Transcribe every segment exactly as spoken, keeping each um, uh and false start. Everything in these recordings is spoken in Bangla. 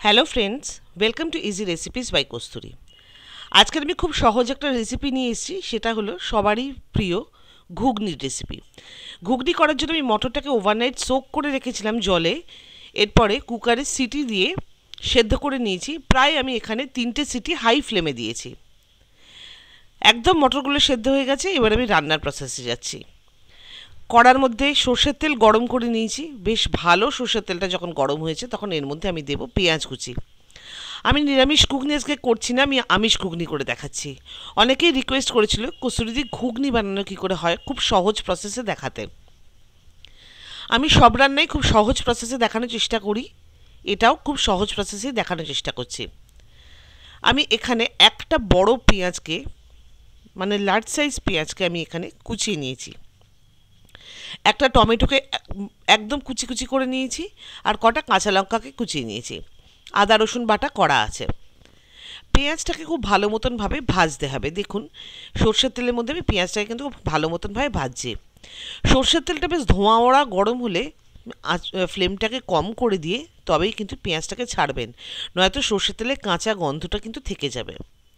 Hello friends, welcome to easy recipes by Kasturi. আজকের আমি খুব সহজ একটা রেসিপি নিয়ে এসেছি, সেটা হলো সবারই প্রিয় ঘুগনির রেসিপি। ঘুগনি করার জন্য আমি মটরটাকে ওভারনাইট সোক করে রেখেছিলাম জলে। এরপরে কুকারে সিটি দিয়ে সেদ্ধ করে নিয়েছি। প্রায় আমি এখানে তিনটে সিটি হাই ফ্লেমে দিয়েছি। একদম মটরগুলো সেদ্ধ হয়ে গেছে। এবার আমি রান্নার প্রসেসে যাচ্ছি। কড়ার মধ্যে সর্ষের তেল গরম করে নিয়েছি। বেশ ভালো সর্ষের তেলটা যখন গরম হয়েছে তখন এর মধ্যে আমি দেবো পেঁয়াজ কুচি। আমি নিরামিষ ঘুগনি আজকে করছি না, আমি আমিষ ঘুগনি করে দেখাচ্ছি। অনেকেই রিকোয়েস্ট করেছিল কসুরিদি ঘুগনি বানানো কী করে হয় খুব সহজ প্রসেসে দেখাতে। আমি সব রান্নাই খুব সহজ প্রসেসে দেখানোর চেষ্টা করি, এটাও খুব সহজ প্রসেসে দেখানোর চেষ্টা করছি। আমি এখানে একটা বড় পেঁয়াজকে, মানে লার্জ সাইজ পেঁয়াজকে আমি এখানে কুচিয়ে নিয়েছি। একটা টমেটোকে একদম কুচি কুচি করে নিয়েছি, আর কটা কাঁচা লঙ্কাকে কুচিয়ে নিয়েছি। আদা রসুন বাটা করা আছে। পেঁয়াজটাকে খুব ভালো মতনভাবে ভাজতে হবে। দেখুন, সর্ষের তেলের মধ্যে আমি পেঁয়াজটাকে কিন্তু খুব ভালো মতনভাবে ভাজছি। সর্ষের তেলটা বেশ ধোঁয়া ওড়া গরম হলে ফ্লেমটাকে কম করে দিয়ে তবেই কিন্তু পেঁয়াজটাকে ছাড়বেন, নয়তো সর্ষের তেলে কাঁচা গন্ধটা কিন্তু থেকে যাবে।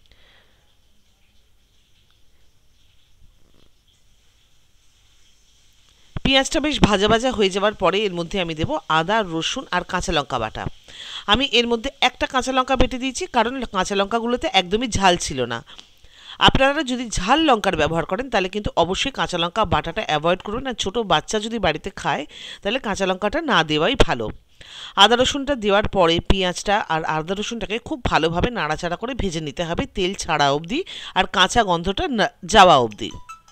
পেঁয়াজটা বেশ ভাজা ভাজা হয়ে যাওয়ার পরে এর মধ্যে আমি দেবো আদা রসুন আর কাঁচা লঙ্কা বাটা। আমি এর মধ্যে একটা কাঁচা লঙ্কা বেটে দিয়েছি, কারণ কাঁচা লঙ্কাগুলোতে একদমই ঝাল ছিল না। আপনারা যদি ঝাল লঙ্কার ব্যবহার করেন তাহলে কিন্তু অবশ্যই কাঁচা লঙ্কা বাটাটা অ্যাভয়েড করবেন। আর ছোটো বাচ্চা যদি বাড়িতে খায় তাহলে কাঁচা লঙ্কাটা না দেওয়াই ভালো। আদা রসুনটা দেওয়ার পরে পেঁয়াজটা আর আদা রসুনটাকে খুব ভালোভাবে নাড়াচাড়া করে ভেজে নিতে হবে, তেল ছাড়া অবধি আর কাঁচা গন্ধটা যাওয়া অবধি।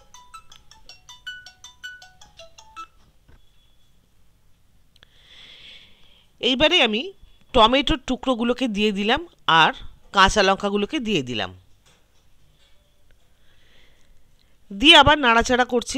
এইবারে আমি টমেটোর টুকরোগুলোকে দিয়ে দিলাম আর কাঁচা লঙ্কাগুলোকে দিয়ে দিলাম, দিয়ে আবার নাড়াচাড়া করছি।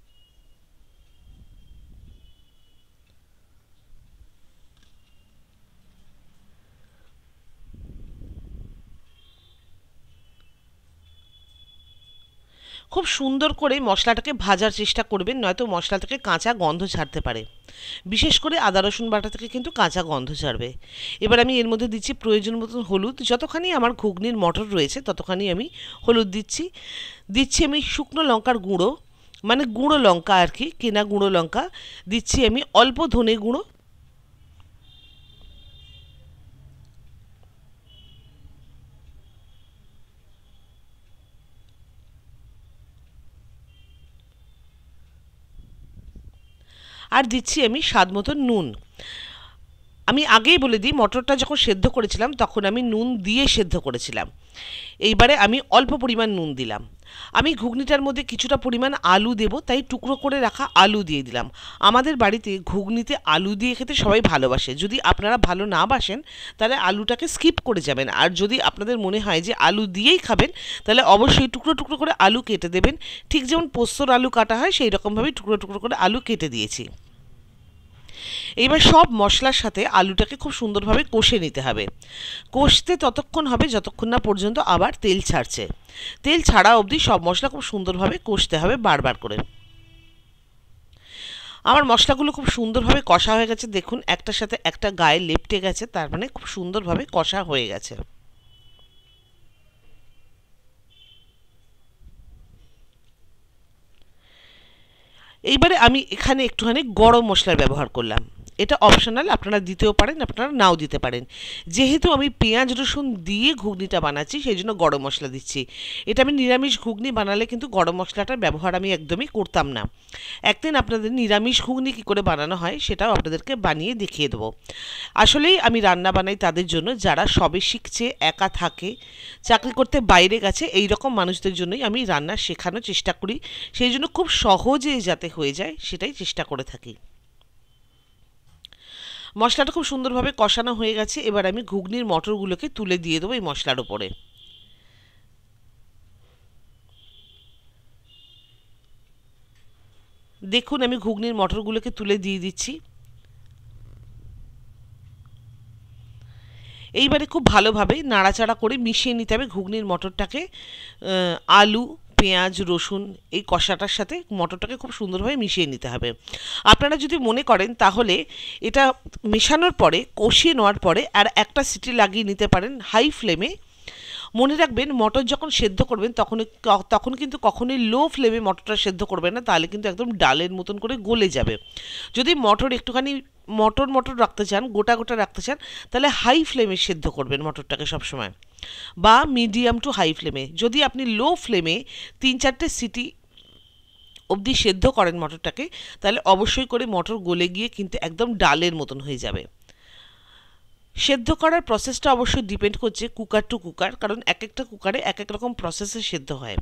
খুব সুন্দর করে মশলাটাকে ভাজার চেষ্টা করবেন, নয়তো মশলা থেকে কাঁচা গন্ধ ছাড়তে পারে। বিশেষ করে আদা রসুন বাটা থেকে কিন্তু কাঁচা গন্ধ ছাড়বে। এবার আমি এর মধ্যে দিচ্ছি প্রয়োজন মতন হলুদ। যতখানি আমার ঘুগনির মটর রয়েছে ততখানি আমি হলুদ দিচ্ছি। দিচ্ছি আমি শুকনো লঙ্কার গুঁড়ো, মানে গুঁড়ো লঙ্কা আর কি, কেনা গুঁড়ো লঙ্কা। দিচ্ছি আমি অল্প ধনে গুঁড়ো। আর দিচ্ছি আমি স্বাদ মতো নুন। আমি আগেই বলে দিই, মটরটা যখন সেদ্ধ করেছিলাম তখন আমি নুন দিয়ে সেদ্ধ করেছিলাম। এইবারে আমি অল্প পরিমাণ নুন দিলাম। আমি ঘুগনিটার মধ্যে কিছুটা পরিমাণ আলু দেব, তাই টুকরো করে রাখা আলু দিয়ে দিলাম। আমাদের বাড়িতে ঘুগনিতে আলু দিয়ে খেতে সবাই ভালোবাসে। যদি আপনারা ভালো না বাসেন তাহলে আলুটাকে স্কিপ করে যাবেন, আর যদি আপনাদের মনে হয় যে আলু দিয়েই খাবেন তাহলে অবশ্যই টুকরো টুকরো করে আলু কেটে দেবেন। ঠিক যেমন পোস্তর আলু কাটা হয় সেই রকমভাবেই টুকরো টুকরো করে আলু কেটে দিয়েছি। এইবার সব মশলার সাথে আলুটাকে খুব সুন্দরভাবে কষে নিতে হবে। কষতে ততক্ষণ হবে যতক্ষণ না পর্যন্ত আবার তেল ছাড়ছে। তেল ছাড়া অবধি সব মশলা খুব সুন্দরভাবে কষতে হবে বারবার করে। আমার মশলাগুলো খুব সুন্দরভাবে কষা হয়ে গেছে। দেখুন, একটার সাথে একটা গায়ে লেপটে গেছে, তার মানে খুব সুন্দরভাবে কষা হয়ে গেছে। এইবারে আমি এখানে একটুখানি গরম মশলার ব্যবহার করলাম। এটা অপশনাল, আপনারা দিতেও পারেন, আপনারা নাও দিতে পারেন। যেহেতু আমি পেঁয়াজ রসুন দিয়ে ঘুগনিটা বানাচ্ছি সেই জন্য গরম মশলা দিচ্ছি। এটা আমি নিরামিষ ঘুগনি বানালে কিন্তু গরম মশলাটার ব্যবহার আমি একদমই করতাম না। একদিন আপনাদের নিরামিষ ঘুগনি কী করে বানানো হয় সেটাও আপনাদেরকে বানিয়ে দেখিয়ে দেবো। আসলেই আমি রান্না বানাই তাদের জন্য যারা সবে শিখছে, একা থাকে, চাকরি করতে বাইরে গেছে, এই রকম মানুষদের জন্যই আমি রান্না শেখানোর চেষ্টা করি। সেই জন্য খুব সহজে যাতে হয়ে যায় সেটাই চেষ্টা করে থাকি। মশলাটা খুব সুন্দরভাবে কষানো হয়ে গেছে। এবার আমি ঘুগনির মটরগুলোকে তুলে দিয়ে দেবো এই মশলার ওপরে। দেখুন, আমি ঘুগনির মটরগুলোকে তুলে দিয়ে দিচ্ছি। এইবারে খুব ভালোভাবে নাড়াচাড়া করে মিশিয়ে নিতে হবে ঘুগনির মটরটাকে আলু, পেঁয়াজ রসুন এই কষাটার সাথে মটরটাকে খুব সুন্দরভাবে মিশিয়ে নিতে হবে। আপনারা যদি মনে করেন তাহলে এটা মেশানোর পরে কষিয়ে নেওয়ার পরে আর একটা সিটি লাগিয়ে নিতে পারেন হাই ফ্লেমে। মনে রাখবেন মটর যখন সেদ্ধ করবেন তখন তখন কিন্তু কখনোই লো ফ্লেমে মটরটা সেদ্ধ করবেন না, তাহলে কিন্তু একদম ডালের মতন করে গলে যাবে। যদি মটর একটুখানি মটর মটর রাখতে চান, গোটা গোটা রাখতে চান, তাহলে হাই ফ্লেমে সেদ্ধ করবেন মটরটাকে সবসময়, বা মিডিয়াম টু হাই ফ্লেমে। যদি আপনি লো ফ্লেমে তিন চারটে সিটি অবধি সেদ্ধ করেন মটরটাকে, তাহলে অবশ্যই করে মটর গলে গিয়ে কিন্তু একদম ডালের মতন হয়ে যাবে। সেদ্ধ করার প্রসেসটা অবশ্যই ডিপেন্ড করছে কুকার টু কুকার, কারণ এক একটা কুকারে এক এক রকম প্রসেসে সেদ্ধ হয়।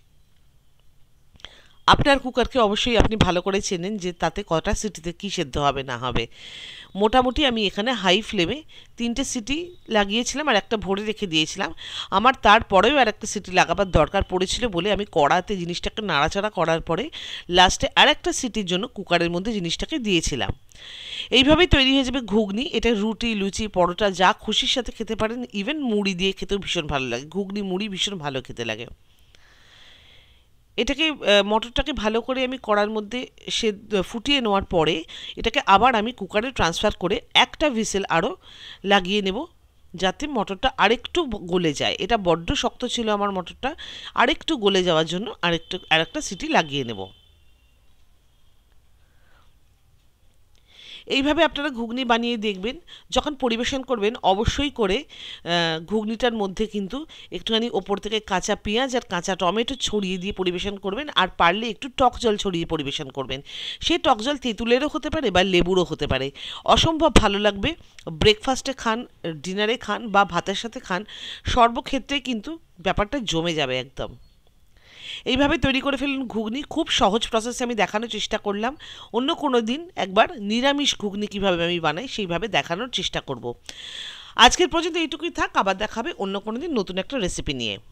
আপনার কুকারকে অবশ্যই আপনি ভালো করে চেনেন যে তাতে কটা সিটিতে কী সেদ্ধ হবে না হবে। মোটামুটি আমি এখানে হাই ফ্লেমে তিনটে সিটি লাগিয়েছিলাম আর একটা ভরে রেখে দিয়েছিলাম। আমার তারপরেও আর একটা সিটি লাগাবার দরকার পড়েছিল বলে আমি কড়াতে জিনিসটাকে নাড়াচাড়া করার পরে লাস্টে আর একটা সিটির জন্য কুকারের মধ্যে জিনিসটাকে দিয়েছিলাম। এইভাবেই তৈরি হয়ে যাবে ঘুগনি। এটা রুটি, লুচি, পরোটা যা খুশির সাথে খেতে পারেন, ইভেন মুড়ি দিয়ে খেতেও ভীষণ ভালো লাগে। ঘুগনি মুড়ি ভীষণ ভালো খেতে লাগে। এটাকে মটরটাকে ভালো করে আমি কড়ার মধ্যে সে ফুটিয়ে নেওয়ার পরে এটাকে আবার আমি কুকারে ট্রান্সফার করে একটা হুইসেল আরও লাগিয়ে নেব, যাতে মটরটা আরেকটু গলে যায়। এটা বড্ড শক্ত ছিল আমার মটরটা, আরেকটু গলে যাওয়ার জন্য আরেকটু আরেকটা সিটি লাগিয়ে নেব। এইভাবে আপনারা ঘুগনি বানিয়ে দেখবেন। যখন পরিবেশন করবেন অবশ্যই করে ঘুগনিটার মধ্যে কিন্তু একটুখানি ওপর থেকে কাঁচা পেঁয়াজ আর কাঁচা টমেটো ছড়িয়ে দিয়ে পরিবেশন করবেন, আর পারলে একটু টক জল ছড়িয়ে পরিবেশন করবেন। সেই টক জল তেঁতুলেরও হতে পারে বা লেবুরও হতে পারে। অসম্ভব ভালো লাগবে। ব্রেকফাস্টে খান, ডিনারে খান বা ভাতের সাথে খান, সর্বক্ষেত্রে কিন্তু ব্যাপারটা জমে যাবে একদম। এইভাবে তৈরি করে ফেলুন ঘুগনি। খুব সহজ প্রসেসে আমি দেখানোর চেষ্টা করলাম। অন্য কোনো দিন একবার নিরামিষ ঘুগনি কীভাবে আমি বানাই সেইভাবে দেখানোর চেষ্টা করব। আজকের পর্যন্ত এইটুকুই থাক, আবার দেখাবে অন্য কোনো দিন নতুন একটা রেসিপি নিয়ে।